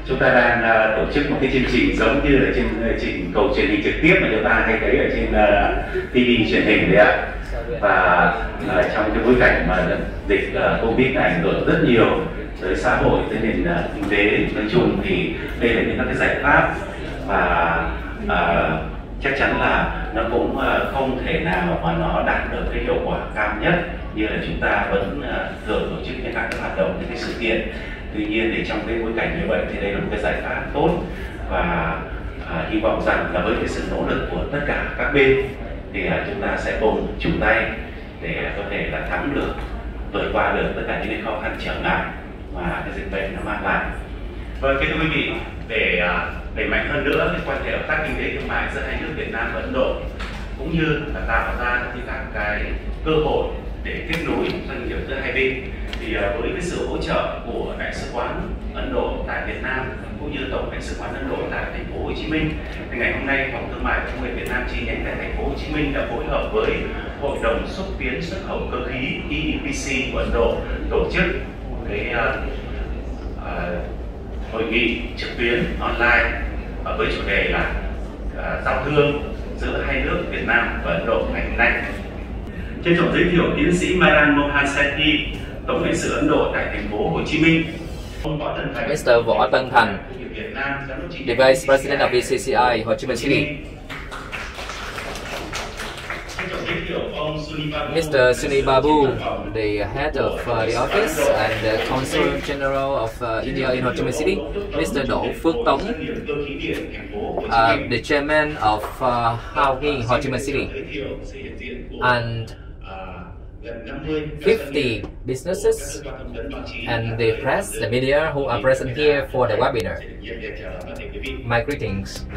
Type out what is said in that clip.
chúng ta đang tổ chức một cái chương trình giống như là chương trình cầu truyền hình trực tiếp mà chúng ta hay thấy ở trên TV truyền hình đấy ạ. Và trong cái bối cảnh mà dịch Covid này ảnh hưởng rất nhiều tới xã hội, tới nền kinh tế nói chung, thì đây là những các cái giải pháp và chắc chắn là nó cũng không thể nào mà nó đạt được cái hiệu quả cao nhất như là chúng ta vẫn thường tổ chức những các cái hoạt động, những cái sự kiện. Tuy nhiên thì trong cái bối cảnh như vậy thì đây là một cái giải pháp tốt, và hy vọng rằng là với cái sự nỗ lực của tất cả các bên thì chúng ta sẽ cùng chung tay để có thể là thắng được, vượt qua được tất cả những cái khó khăn trở ngại mà cái dịch bệnh nó mang lại. Vâng, kính thưa quý vị, để đẩy mạnh hơn nữa cái quan hệ hợp tác kinh tế thương mại giữa hai nước Việt Nam và Ấn Độ, cũng như là tạo ra các cái cơ hội để kết nối doanh nghiệp giữa hai bên, thì với cái sự hỗ trợ của Đại sứ quán Ấn Độ tại Việt Nam cũng như Tổng Đại sứ quán Ấn Độ tại thành phố Hồ Chí Minh, thì ngày hôm nay Phòng Thương mại và Công nghiệp Việt Nam chi nhánh tại thành phố Hồ Chí Minh đã phối hợp với Hội đồng xúc tiến xuất khẩu cơ khí EEPC của Ấn Độ tổ chức cái hội nghị trực tuyến online với chủ đề là giao thương giữa hai nước Việt Nam và Ấn Độ ngày hôm nay. Trân trọng giới thiệu tiến sĩ Madan Mohan Sethi, Tổng lãnh sự Ấn Độ tại thành phố Hồ Chí Minh. Mr. Võ Tân Thành, the Vice President of VCCI, Ho Chi Minh City. Mr. Sunil Babu, the head of the office and the Consul General of India in Ho Chi Minh City. Mr. Đỗ Phước Tống, the chairman of Hao Nghi, Ho Chi Minh City. And 50 businesses and the press, the media who are present here for the webinar. My greetings.